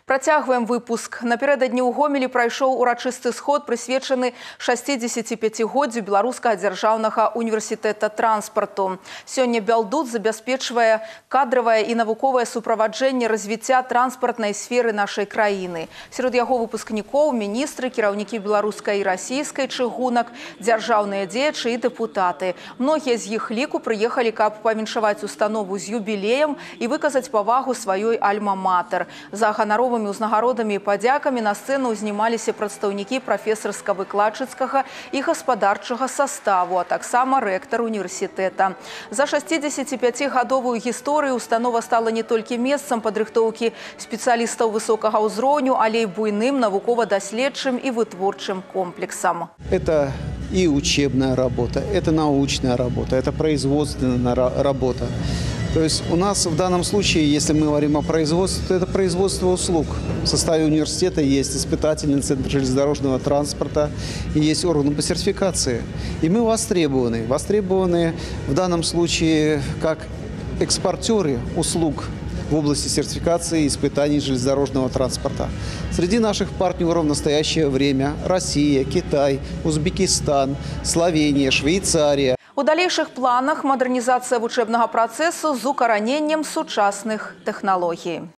Працягваем выпуск. Напярэдадні ў Гомелі прайшоў урачысты сход, прысвечаны 65-годдзю Беларускага дзяржаўнага універсітэта транспарту. Сёння Бялдут забяспечвае кадравае і навуковае суправаджэнне развіцця транспартнай сферы нашай краіны. Сярод яго выпускнікоў міністры, кіраўнікі беларускай і расійскай чыгунак, дзяржаўныя дзеячы і дэпутаты. Многія з іх ліку прыехалі, каб павіншаваць установу з юбілеем і выказаць павагу сваёй альма-матэр. За ганаровымі узнагародамі і падзякамі на сцэну ўзнімаліся прадстаўнікі прафесарска-выкладчыцкага і гаспадарчага саставу, а таксама рэктар універсітэта. За 65-гадовую гісторыю установа стала не толькі месцам падрыхтоўкі спецыялістаў высокага ўзроўню, але і буйным навукова-даследчым і вытворчым комплексам. Это и учебная работа, это научная работа, это производственная работа. То есть у нас в данном случае, если мы говорим о производстве, то это производство услуг. В составе университета есть испытательный центр железнодорожного транспорта и есть органы по сертификации. И мы востребованы. Востребованы в данном случае как экспортеры услуг в области сертификации и испытаний железнодорожного транспорта. Среди наших партнеров в настоящее время Россия, Китай, Узбекистан, Словения, Швейцария. У далейшых планах мадэрнізацыя вучэбнага працэсу з укараненнем сучасных тэхналогій.